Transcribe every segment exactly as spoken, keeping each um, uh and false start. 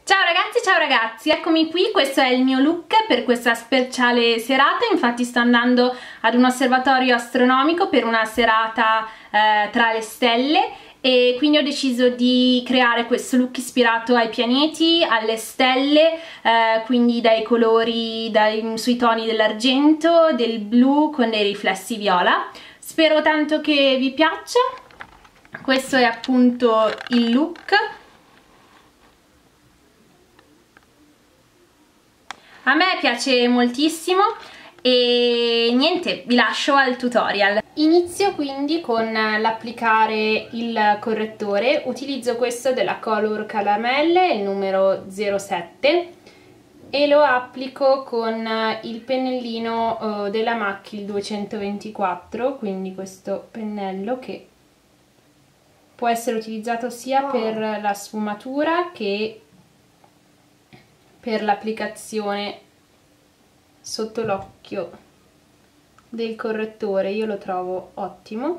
Ciao ragazzi, ciao ragazzi, eccomi qui, questo è il mio look per questa speciale serata. Infatti sto andando ad un osservatorio astronomico per una serata eh, tra le stelle e quindi ho deciso di creare questo look ispirato ai pianeti, alle stelle, eh, quindi dai colori, dai, sui toni dell'argento, del blu con dei riflessi viola. Spero tanto che vi piaccia. Questo è appunto il look. A me piace moltissimo e niente, vi lascio al tutorial. Inizio quindi con l'applicare il correttore. Utilizzo questo della Color Caramelle, il numero zero sette, e lo applico con il pennellino della MAC, il duecentoventiquattro, quindi questo pennello che può essere utilizzato sia per la sfumatura che per l'applicazione sotto l'occhio del correttore. Io lo trovo ottimo.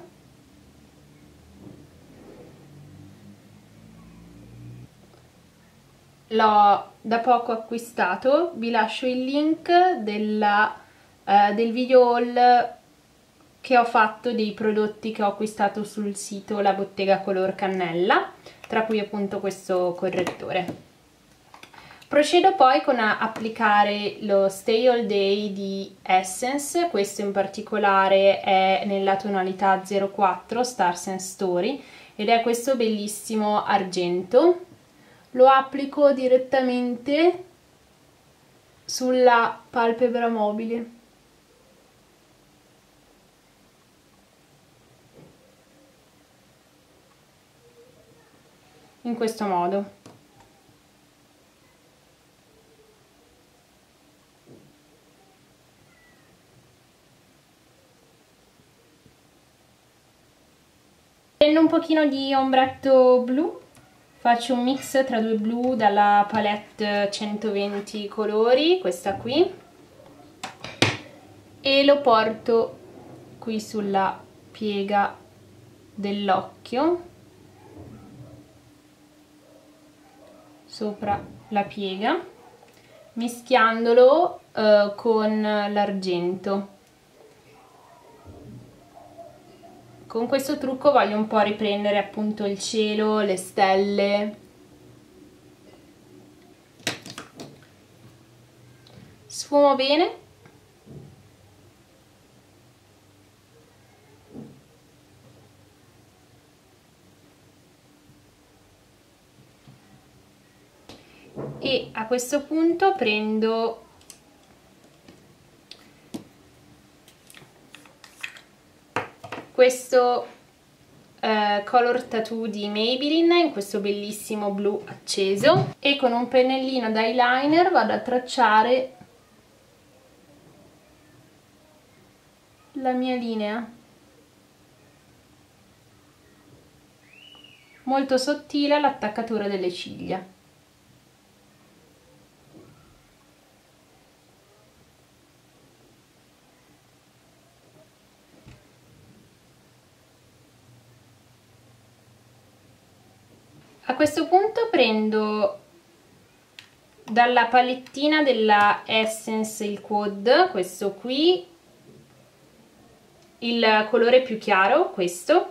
L'ho da poco acquistato, vi lascio il link della, eh, del video haul che ho fatto dei prodotti che ho acquistato sul sito La Bottega Color Cannella, tra cui appunto questo correttore. Procedo poi con applicare lo Stay All Day di Essence. Questo in particolare è nella tonalità zero quattro, Stars and Story, ed è questo bellissimo argento. Lo applico direttamente sulla palpebra mobile. In questo modo. Prendo un pochino di ombretto blu, faccio un mix tra due blu dalla palette centoventi colori, questa qui, e lo porto qui sulla piega dell'occhio, sopra la piega, mischiandolo eh, con l'argento. Con questo trucco voglio un po' riprendere appunto il cielo, le stelle. Sfumo bene. E a questo punto prendo questo eh, Color Tattoo di Maybelline in questo bellissimo blu acceso e con un pennellino da eyeliner vado a tracciare la mia linea molto sottile all'attaccatura delle ciglia. A questo punto prendo dalla palettina della Essence il Quad, questo qui, il colore più chiaro, questo,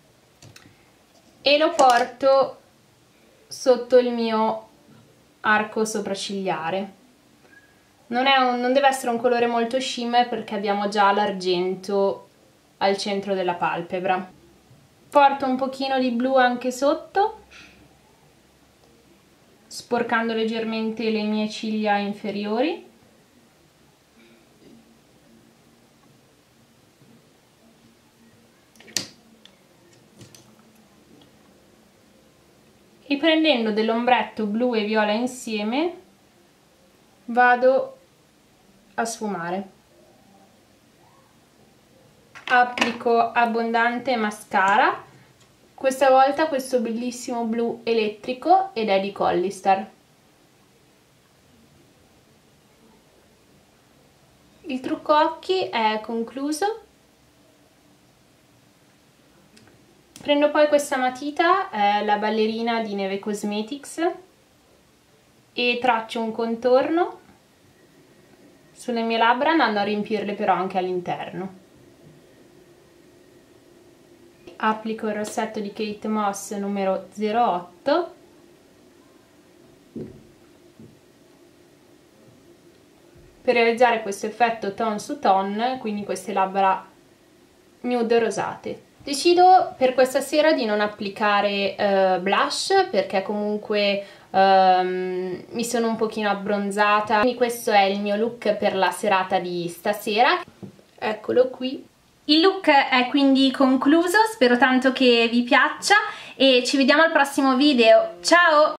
e lo porto sotto il mio arco sopraccigliare. Non, è un, non deve essere un colore molto shimmer perché abbiamo già l'argento al centro della palpebra. Porto un pochino di blu anche sotto, sporcando leggermente le mie ciglia inferiori. E prendendo dell'ombretto blu e viola insieme vado a sfumare. Applico abbondante mascara, questa volta questo bellissimo blu elettrico ed è di Collistar. Il trucco occhi è concluso. Prendo poi questa matita, eh, la ballerina di Neve Cosmetics, e traccio un contorno sulle mie labbra, andando a riempirle però anche all'interno. Applico il rossetto di Kate Moss numero zero otto per realizzare questo effetto ton su ton, quindi queste labbra nude rosate. Decido per questa sera di non applicare uh, blush, perché comunque um, mi sono un pochino abbronzata, quindi questo è il mio look per la serata di stasera. Eccolo qui. Il look è quindi concluso, spero tanto che vi piaccia e ci vediamo al prossimo video. Ciao!